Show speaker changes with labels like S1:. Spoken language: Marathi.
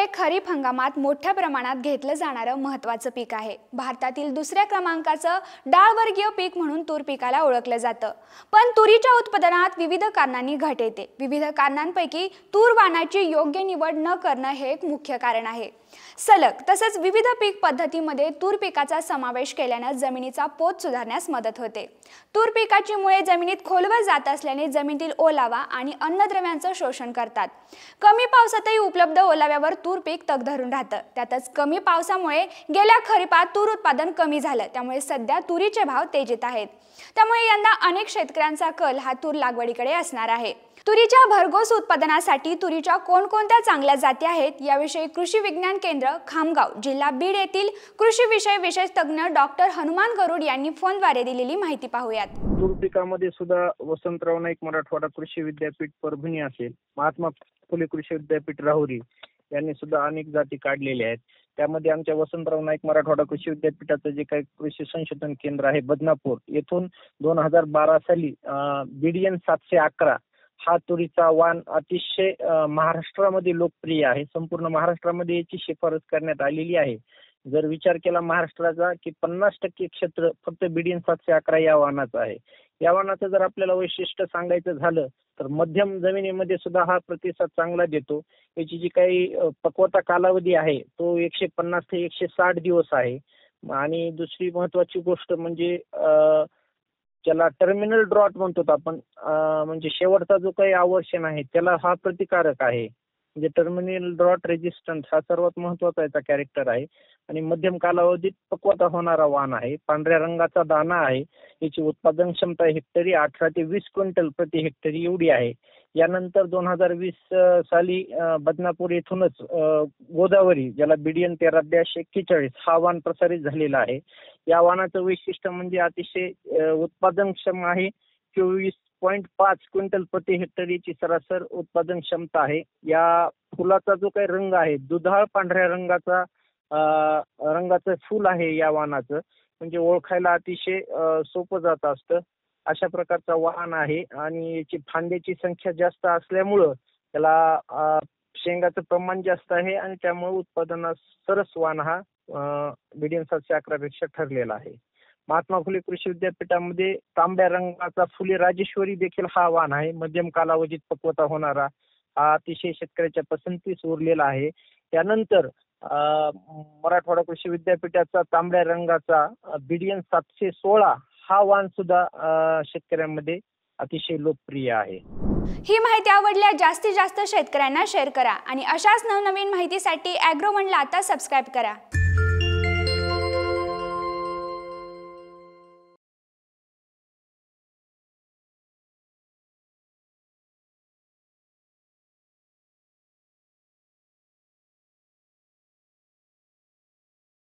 S1: खरीप हंगामात मोठ्या प्रमाणात घेतलं जाणारं महत्त्वाचं पीक आहे। भारतातील दुसऱ्या क्रमांकाचं डाळवर्गीय पीक म्हणून तूर पिकाला ओळखलं जातं। पण तुरीच्या उत्पादनात विविध कारणांनी घट येते। विविध कारणांपैकी तूर वाणाची योग्य निवड न करणं हे एक मुख्य कारण आहे। सलग तसंच विविध पीक पद्धतीमध्ये तूर पिकाचा समावेश केल्याने जमिनीचा पोत सुधारण्यास मदत होते। तूर पिकाची मुळे जमिनीत खोलवर जात असल्याने जमिनीतील ओलावा आणि अन्नद्रव्यांचं शोषण करतात। कमी पावसातही उपलब्ध ओलाव्यावर तूर पीक तग धरून राहतं। त्यातच कमी पावसामुळे गेल्या खरीपात तूर उत्पादन कमी झालं, त्यामुळे सध्या तुरीचे भाव तेजीत आहेत। त्यामुळे यंदा अनेक शेतकऱ्यांचा कल हा तूर लागवडीकडे असणार आहे। तुरीच्या भरघोस उत्पादनासाठी तुरीच्या कोणकोणत्या चांगल्या जाती आहेत याविषयी कृषी विज्ञान केंद्र खामगाव जिल्हा बीड येथील कृषी विषय विशेष तज्ञ डॉक्टर हनुमान गरुड यांनी फोनद्वारे दिलेली माहिती पाहूयात।
S2: तूर पिकामध्ये सुद्धा वसंतराव नाईक मराठवाडा कृषी विद्यापीठ परभणी असेल, महात्मा फुले कृषी विद्यापीठ राहुरी यांनी सुद्धा अनेक जाती काढलेल्या आहेत। त्यामध्ये आमच्या वसंतराव नाईक मराठवाडा कृषी विद्यापीठाचं जे काही कृषी संशोधन केंद्र आहे बदनापूर येथून 2012 साली BDN 711 हा तुरीचा वाण अतिशय महाराष्ट्रामध्ये लोकप्रिय आहे। संपूर्ण महाराष्ट्रामध्ये याची शिफारस करण्यात आलेली आहे। जर विचार केला महाराष्ट्राचा की 50% क्षेत्र फक्त BDN 711 या वाणाचं आहे। या वाणाचं जर आपल्याला वैशिष्ट्य सांगायचं झालं तर मध्यम जमिनीमध्ये सुद्धा हा प्रतिसाद चांगला देतो। याची जी काही पक्वता कालावधी आहे तो 150 ते 160 दिवस आहे। आणि दुसरी महत्वाची गोष्ट म्हणजे ज्याला टर्मिनल ड्रॉट म्हणतो आपण, म्हणजे शेवटचा जो काही आवर्षण आहे त्याला हा प्रतिकारक आहे। म्हणजे टर्मिनल ड्रॉट रेजिस्टन्स हा सर्वात महत्वाचा याचा कॅरेक्टर आहे। आणि मध्यम कालावधीत पक्वता होणारा वाण आहे। पांढऱ्या रंगाचा दाना आहे। याची उत्पादन क्षमता हेक्टरी 18 ते 20 क्विंटल प्रति हेक्टरी एवढी आहे। यानंतर 2020 साली बदनापूर येथूनच गोदावरी ज्याला BDN 13-41 हा वाण प्रसारित झालेला आहे। या वाणाचं वैशिष्ट्य म्हणजे अतिशय उत्पादनक्षम आहे। 24.5 क्विंटल प्रति हेक्टरीची सरासर उत्पादन क्षमता आहे। या फुलाचा जो काही रंग आहे दुधाळ पांढऱ्या रंगाचं फूल आहे या वाणाचं, म्हणजे ओळखायला अतिशय सोपं जात असतं अशा प्रकारचा वाण आहे। आणि याची फांद्याची संख्या जास्त असल्यामुळं त्याला शेंगाचं प्रमाण जास्त आहे आणि त्यामुळे उत्पादनास सरस वाण हा BDN 711 पेक्षा ठरलेला आहे। महात्मा फुले कृषी विद्यापीठामध्ये तांब्या रंगाचा फुले राजेश्वरी देखील हा वाण आहे। मध्यम कालावधीत पक्वता होणारा हा अतिशय शेतकऱ्याच्या पसंतीस उरलेला आहे। त्यानंतर मराठवाडा कृषी विद्यापीठाचा तांबड्या रंगाचा BDN 716 हा वाण सुद्धा शेतकऱ्यांमध्ये अतिशय लोकप्रिय आहे।
S1: ही माहिती आवडल्यास जास्तीत जास्त शेतकऱ्यांना शेअर करा आणि अशाच नवनवीन माहितीसाठी ॲग्रोवनला आता सबस्क्राइब करा।